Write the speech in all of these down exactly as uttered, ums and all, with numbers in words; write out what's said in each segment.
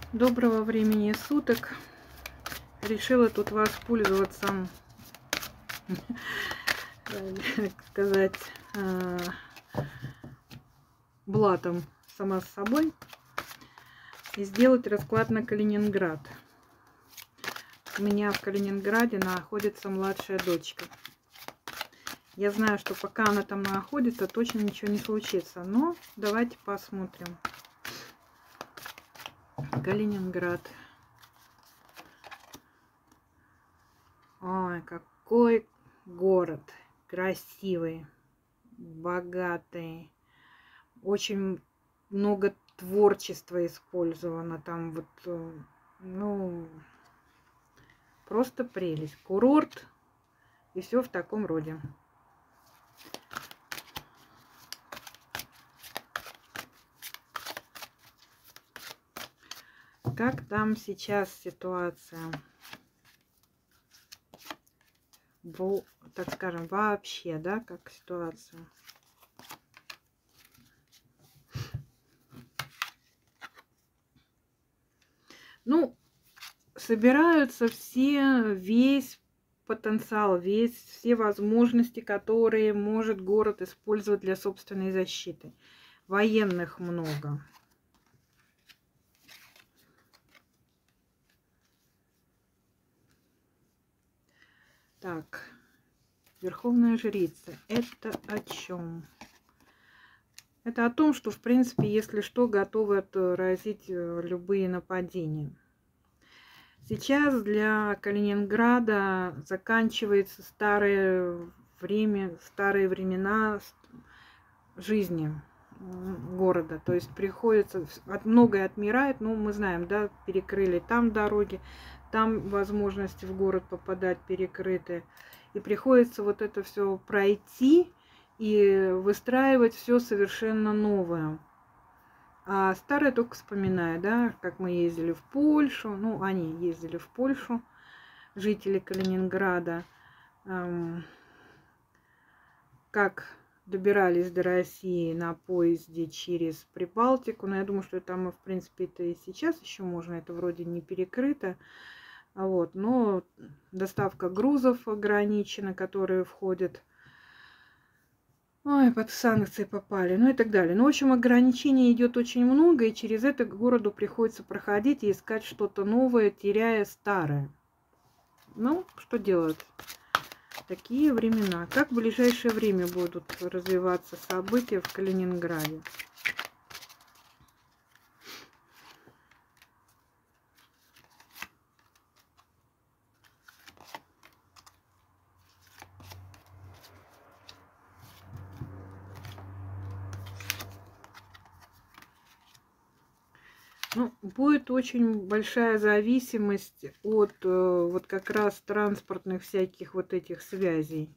Доброго времени суток. Решила тут воспользоваться, как сказать, блатом сама с собой и сделать расклад на Калининград. У меня в Калининграде находится младшая дочка. Я знаю, что пока она там находится, точно ничего не случится. Но давайте посмотрим. Калининград. Ой, какой город красивый, богатый. Очень много творчества использовано там. Вот, ну, просто прелесть. Курорт и все в таком роде. Как там сейчас ситуация? Во, так скажем, вообще, да, как ситуация? Ну, собираются все, весь потенциал, весь, все возможности, которые может город использовать для собственной защиты. Военных много. Так, Верховная Жрица. Это о чем? Это о том, что, в принципе, если что, готовы отразить любые нападения. Сейчас для Калининграда заканчивается старое время, старые времена жизни города. То есть приходится, от, многое отмирает, ну, мы знаем, да, перекрыли там дороги, там возможности в город попадать перекрыты. И приходится вот это все пройти и выстраивать все совершенно новое. А старое только вспоминаю, да, как мы ездили в Польшу, ну, они ездили в Польшу, жители Калининграда, эм, как добирались до России на поезде через Прибалтику. Но я думаю, что там, в принципе, это и сейчас еще можно, это вроде не перекрыто. Вот, но доставка грузов ограничена, которые входят, ой, под санкции попали, ну и так далее. Ну, в общем, ограничений идет очень много, и через это городу приходится проходить и искать что-то новое, теряя старое. Ну, что делать? Такие времена. Как в ближайшее время будут развиваться события в Калининграде? Ну, будет очень большая зависимость от вот как раз транспортных всяких вот этих связей,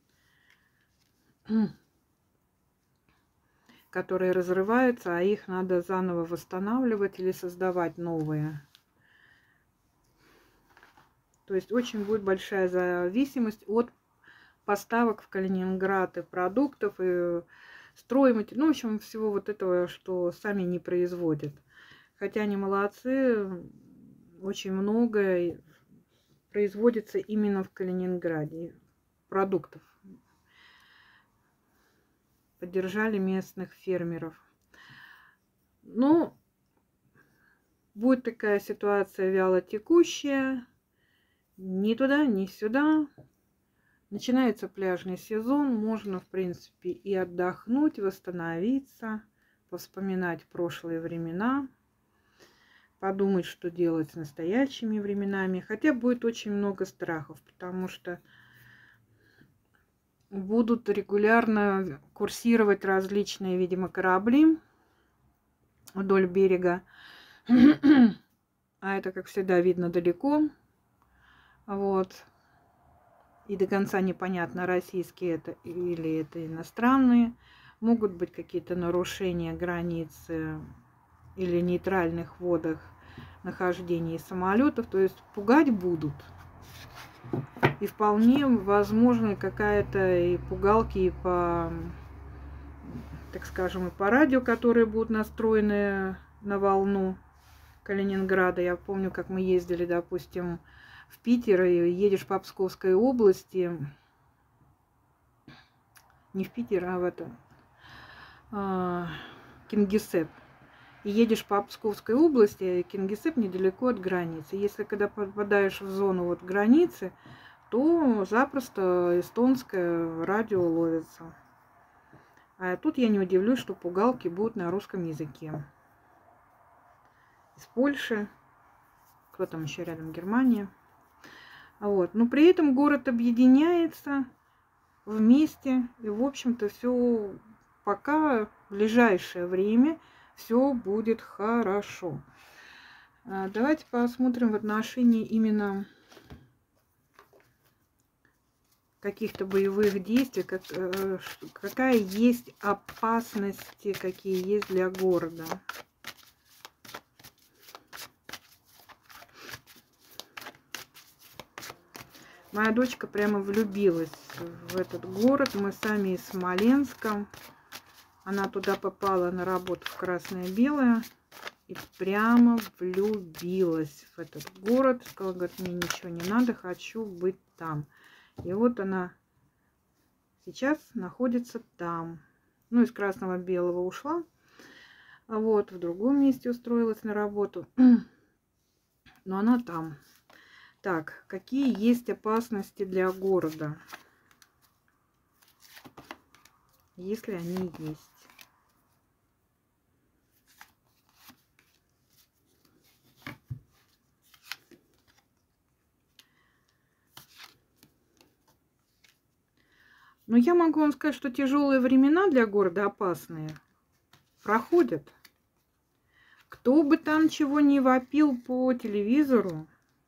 которые разрываются, а их надо заново восстанавливать или создавать новые. То есть очень будет большая зависимость от поставок в Калининград и продуктов, и стройматериалов, ну, в общем, всего вот этого, что сами не производят. Хотя они молодцы, очень много производится именно в Калининграде продуктов. Поддержали местных фермеров. Но будет такая ситуация вялотекущая. Ни туда, ни сюда. Начинается пляжный сезон. Можно, в принципе, и отдохнуть, восстановиться, повспоминать прошлые времена. Подумать, что делать с настоящими временами. Хотя будет очень много страхов, потому что будут регулярно курсировать различные, видимо, корабли вдоль берега. А это, как всегда, видно далеко. Вот. И до конца непонятно, российские это или это иностранные. Могут быть какие-то нарушения границы или нейтральных водах нахождения самолетов. То есть пугать будут. И вполне возможно какая-то и пугалки и по, так скажем, и по радио, которые будут настроены на волну. Калининграда. Я помню, как мы ездили, допустим, в Питер, и едешь по Псковской области. Не в Питер, а в это... А, Кингисепп. И едешь по Псковской области, Кингисепп недалеко от границы. Если когда попадаешь в зону вот границы, то запросто эстонское радио ловится. А тут я не удивлюсь, что пугалки будут на русском языке. Из Польши. Кто там еще рядом? Германия. Вот. Но при этом город объединяется вместе. И, в общем-то, все пока в ближайшее время все будет хорошо. Давайте посмотрим в отношении именно каких-то боевых действий, как, какая есть опасности, какие есть для города. Моя дочка прямо влюбилась в этот город. Мы сами из Смоленска. Она туда попала на работу в Красное-Белое. И прямо влюбилась в этот город. Сказала, говорит, мне ничего не надо, хочу быть там. И вот она сейчас находится там. Ну, из Красного-Белого ушла. А вот в другом месте устроилась на работу. Но она там. Так, какие есть опасности для города? Если они есть. Но я могу вам сказать, что тяжелые времена для города опасные проходят. Кто бы там чего не вопил по телевизору,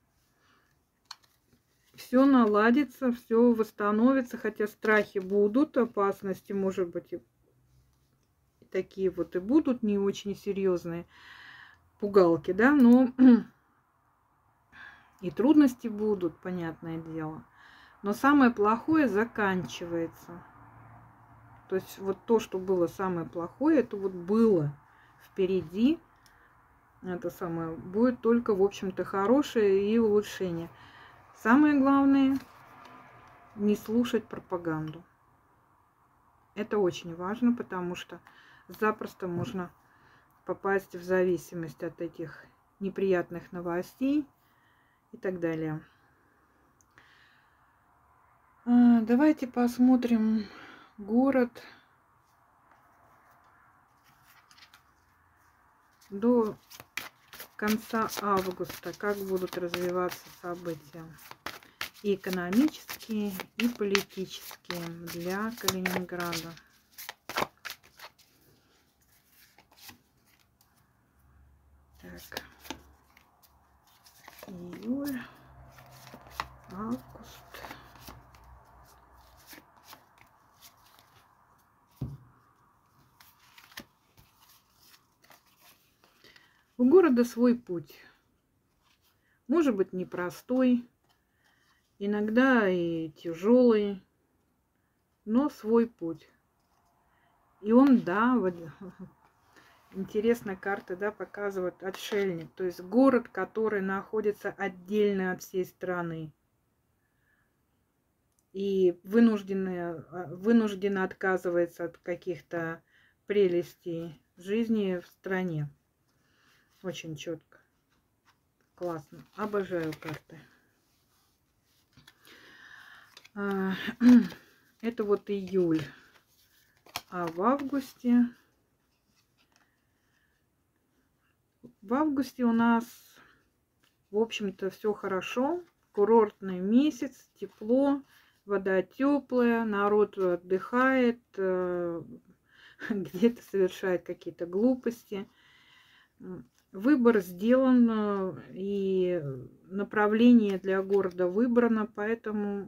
все наладится, все восстановится, хотя страхи будут, опасности, может быть, и такие вот и будут не очень серьезные пугалки, да, но и трудности будут, понятное дело. Но самое плохое заканчивается. То есть вот то, что было самое плохое, это вот было впереди. Это самое будет только, в общем-то, хорошее и улучшение. Самое главное — не слушать пропаганду. Это очень важно, потому что запросто можно попасть в зависимость от этих неприятных новостей и так далее. Давайте посмотрим город до конца августа, как будут развиваться события и экономические, и политические для Калининграда. Так, июль, август. У города свой путь. Может быть, непростой, иногда и тяжелый, но свой путь. И он, да, вот интересно, карты, да, показывают отшельник, то есть город, который находится отдельно от всей страны. И вынужденно, вынужденно отказывается от каких-то прелестей жизни в стране. Очень четко. Классно. Обожаю карты. Это вот июль. А в августе... В августе у нас, в общем-то, все хорошо. Курортный месяц, тепло, вода теплая, народ отдыхает, где-то совершает какие-то глупости. Выбор сделан, и направление для города выбрано, поэтому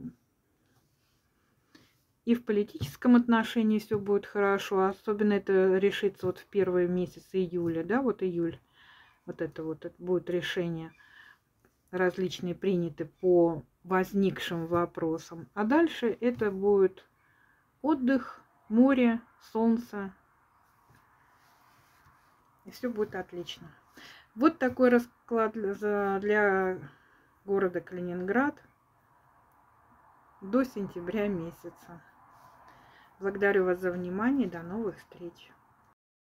и в политическом отношении все будет хорошо. Особенно это решится вот в первый месяц июля, да, вот июль. Вот это вот это будет решение различные приняты по возникшим вопросам. А дальше это будет отдых, море, солнце. И все будет отлично. Вот такой расклад для, для города Калининград до сентября месяца. Благодарю вас за внимание. До новых встреч.